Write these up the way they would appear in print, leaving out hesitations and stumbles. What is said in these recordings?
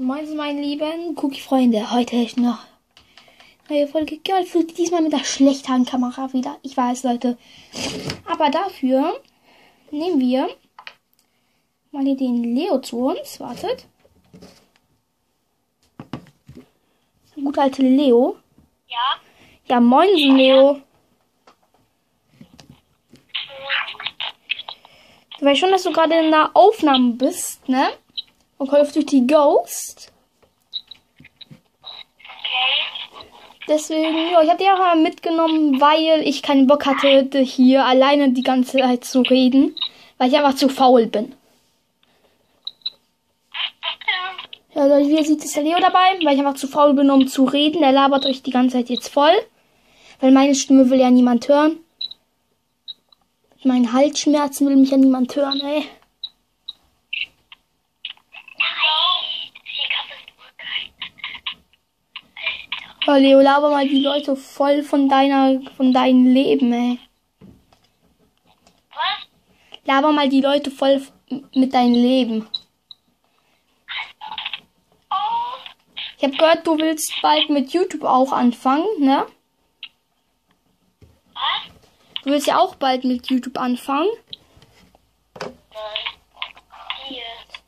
Moin, meine lieben Cookie-Freunde. Heute ist noch eine neue Folge Girl Fruit. Diesmal mit der schlechten Kamera wieder. Ich weiß, Leute. Aber dafür nehmen wir mal hier den Leo zu uns. Wartet. Gut alte Leo. Ja? Ja, moin, Leo. Du weißt schon, dass du gerade in der Aufnahme bist, ne? Und Call of Duty Ghost. Okay. Deswegen, ja, ich habe die auch mal mitgenommen, weil ich keinen Bock hatte, hier alleine die ganze Zeit zu reden. Weil ich einfach zu faul bin. Ja, Leute, wie ihr seht, ist der Leo dabei, weil ich einfach zu faul bin, um zu reden. Der labert euch die ganze Zeit jetzt voll. Weil meine Stimme will ja niemand hören. Mit meinen Halsschmerzen will mich ja niemand hören, ey. Oh, Leo, laber mal die Leute voll von deinem Leben, ey. Was? Laber mal die Leute voll mit deinem Leben. Oh. Ich habe gehört, du willst bald mit YouTube auch anfangen, ne? Was? Du willst ja auch bald mit YouTube anfangen. Nein. Hier.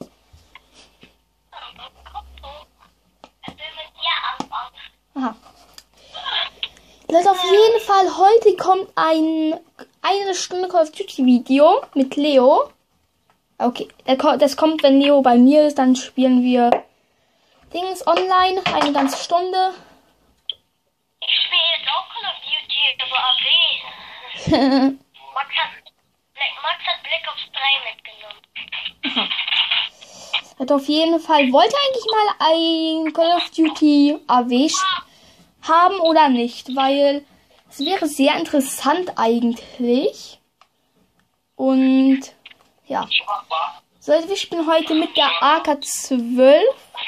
Er will mit dir anfangen. Aha. Leute, auf jeden Fall, heute kommt eine Stunde Call of Duty Video mit Leo. Okay, das kommt, wenn Leo bei mir ist, dann spielen wir Dings online, eine ganze Stunde. Ich spiele jetzt auch Call of Duty, aber AB. Max hat Black Ops 3 mitgenommen. Leute, auf jeden Fall, wollte eigentlich mal ein Call of Duty AW haben oder nicht, weil es wäre sehr interessant eigentlich. Und ja. So, wir spielen heute mit der AK-12.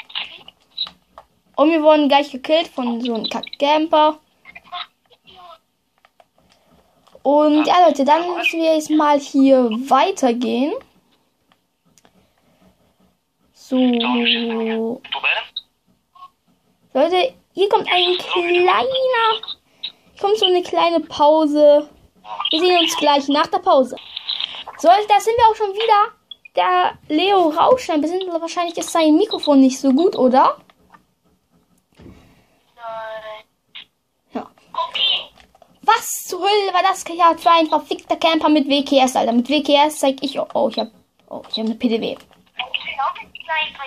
Und wir wurden gleich gekillt von so einem Kack-Camper. Und ja, Leute, dann müssen wir jetzt mal hier weitergehen. So. Leute, hier kommt so eine kleine Pause. Wir sehen uns gleich nach der Pause. So, da sind wir auch schon wieder. Der Leo rauscht ein bisschen. Wahrscheinlich ist sein Mikrofon nicht so gut, oder? Nein. Ja. Okay. Was zur Hölle war das ja für ein verfickter Camper mit WKS, Alter? Mit WKS zeig ich... Oh, ich hab eine PDW. Ich bin auch ein Sniper,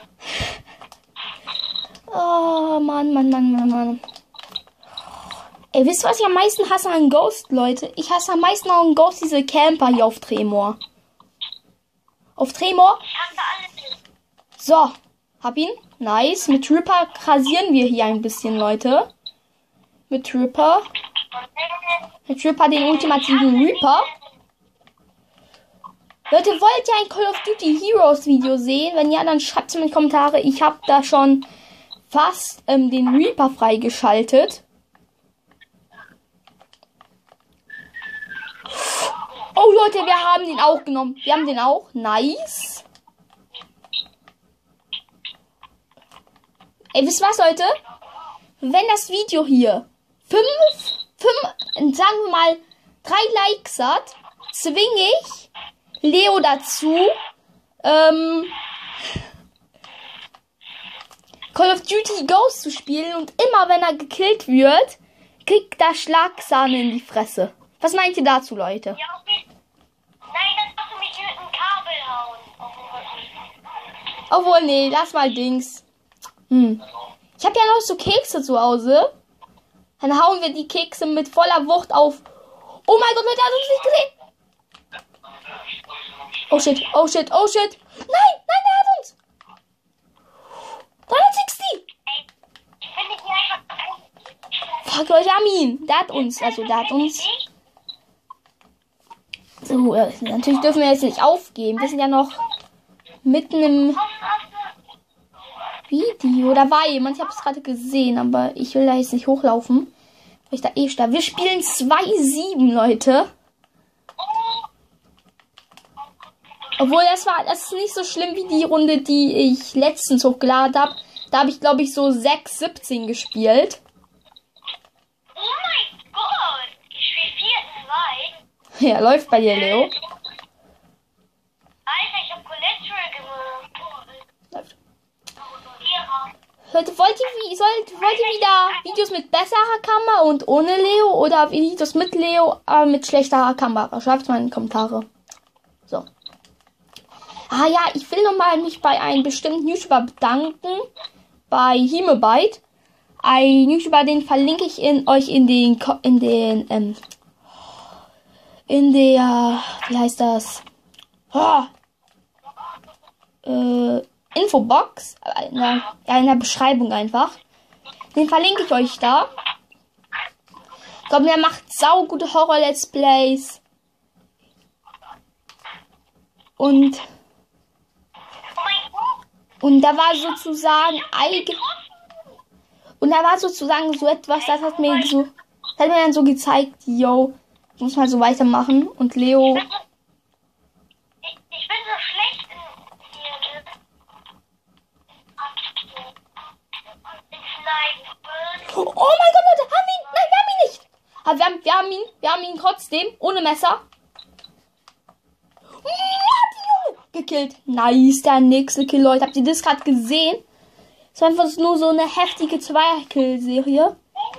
Junge. Oh, Mann. Ey, wisst ihr, was ich am meisten hasse an Ghost, Leute? Ich hasse am meisten an Ghost diese Camper hier auf Tremor. Auf Tremor? Ich hasse alles. So, hab ihn. Nice. Mit Ripper rasieren wir hier ein bisschen, Leute. Mit Ripper den ultimativen Reaper. Leute, wollt ihr ein Call of Duty Heroes Video sehen? Wenn ja, dann schreibt es in die Kommentare. Ich habe da schon fast den Reaper freigeschaltet. Oh Leute, wir haben den auch genommen. Wir haben den auch. Nice. Ey, wisst ihr was, Leute? Wenn das Video hier sagen wir mal 3 Likes hat, zwinge ich Leo dazu, Call of Duty Ghost zu spielen, und immer wenn er gekillt wird, kriegt er Schlagsahne in die Fresse. Was meint ihr dazu, Leute? Ja, okay. Nein, das darfst du mich mit einem Kabel hauen. Obwohl, nee, lass mal Dings. Ich habe ja noch so Kekse zu Hause. Dann hauen wir die Kekse mit voller Wucht auf. Oh mein Gott, Leute, hat uns nicht gesehen. Oh shit. Nein, er hat uns. 360. Ey, ich finde hier einfach... Fuck, Leute, Armin. Der hat uns. So, natürlich dürfen wir jetzt nicht aufgeben. Wir sind ja noch mitten im Video. Da war jemand, ich habe es gerade gesehen, aber ich will da jetzt nicht hochlaufen. Weil ich da stehe. Wir spielen 2-7, Leute. Obwohl, das ist nicht so schlimm wie die Runde, die ich letztens hochgeladen habe. Da habe ich, glaube ich, so 6-17 gespielt. Oh mein Gott. Ich spiele 4-2. Ja, läuft bei dir, Leo. Alter, ich hab Collateral gemacht. Läuft. Ja. Leute, wollt ihr wieder Videos mit besserer Kamera und ohne Leo oder Videos mit Leo, aber mit schlechterer Kamera? Schreibt mal in die Kommentare. So. Ah ja, ich will nochmal mich bei einem bestimmten YouTuber bedanken. Bei Himebyte. Ein YouTuber, den verlinke ich euch in der, wie heißt das? Infobox. In der Beschreibung einfach. Den verlinke ich euch da. Ich glaube, der macht saugute Horror-Let's Plays. Und da war sozusagen so etwas, das hat mir dann so gezeigt, yo, ich muss mal so weitermachen. Und Leo. Ich bin so schlecht in Snipen. Oh mein Gott, Leute, haben ihn! Nein, wir haben ihn nicht! Aber wir haben ihn trotzdem, ohne Messer. Gekillt. Nice, der nächste Kill, Leute. Habt ihr das gerade gesehen? Es war einfach nur so eine heftige 2-Kill-Serie.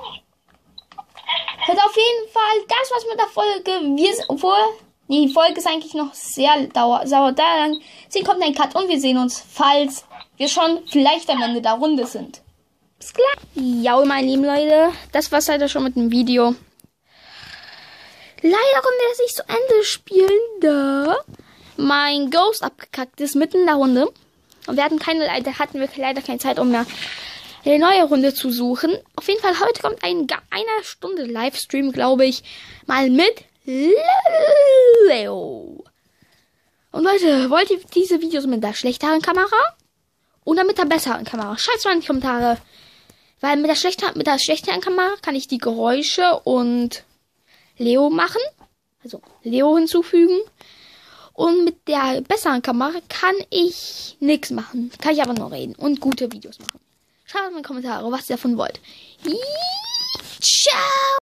Hört auf jeden Fall, das war's mit der Folge. Die Folge ist eigentlich noch sehr dauert. Deswegen kommt ein Cut und wir sehen uns, falls wir schon vielleicht am Ende der Runde sind. Bis gleich. Ja, meine lieben Leute, das war's leider schon mit dem Video. Leider konnten wir das nicht zu Ende spielen, da mein Ghost abgekackt ist mitten in der Runde. Und hatten wir leider keine Zeit, um eine neue Runde zu suchen. Auf jeden Fall, heute kommt eine Stunde Livestream, glaube ich, mal mit Leo. Und Leute, wollt ihr diese Videos mit der schlechteren Kamera oder mit der besseren Kamera? Schreibt es mal in die Kommentare. Weil mit der schlechteren Kamera kann ich die Geräusche und Leo machen. Also Leo hinzufügen. Und mit der besseren Kamera kann ich nichts machen. Kann ich aber nur reden und gute Videos machen. Schreibt in die Kommentare, was ihr davon wollt. Ciao!